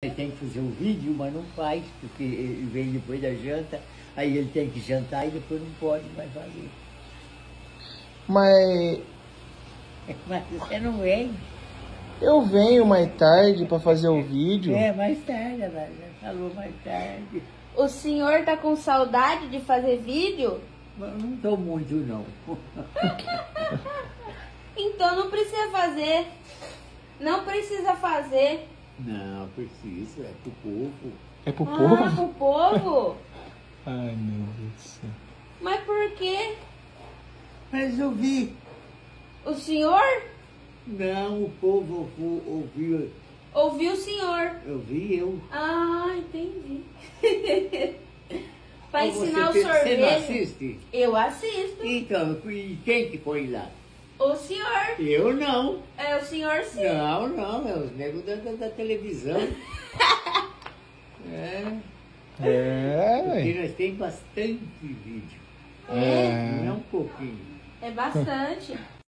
Ele tem que fazer um vídeo, mas não faz, porque ele vem depois da janta, aí ele tem que jantar e depois não pode mais fazer. Mas Mas você não vem? eu venho mais tarde pra fazer o vídeo. É, mais tarde, ela já falou mais tarde. O senhor tá com saudade de fazer vídeo? Mas não tô muito, não. Então não precisa fazer. Não precisa fazer. Não, preciso, é pro povo. É pro Ah, povo? pro povo? Ai, meu Deus do céu. Mas por quê? Mas eu vi. O senhor Não, o povo ouviu. ouviu o senhor. Eu vi eu. Ah, entendi. Pra Ou ensinar o você não sorvete. assiste? Eu assisto. Então, e quem que foi lá? O senhor. Eu não. É o senhor sim. Não, não, é os negros da televisão. É, porque É, nós temos bastante vídeo. é. Não é um pouquinho. É bastante.